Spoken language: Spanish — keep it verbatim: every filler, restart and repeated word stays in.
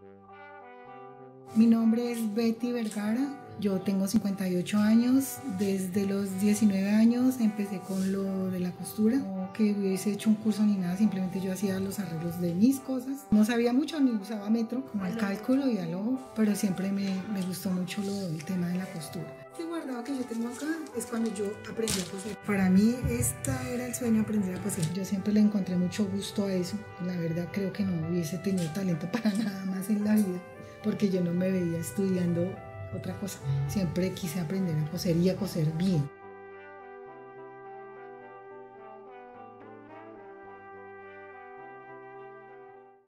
Mi nombre es Betty Vergara, yo tengo cincuenta y ocho años, desde los diecinueve años empecé con lo de la costura, no que hubiese hecho un curso ni nada, simplemente yo hacía los arreglos de mis cosas, no sabía mucho ni usaba metro, como el cálculo y al ojo, pero siempre me, me gustó mucho lo, el tema de la costura. Este guardado que yo tengo acá es cuando yo aprendí a coser. Para mí esta era el sueño, aprender a coser. Yo siempre le encontré mucho gusto a eso, la verdad creo que no hubiese tenido talento para nada más en la vida, porque yo no me veía estudiando otra cosa. Siempre quise aprender a coser y a coser bien.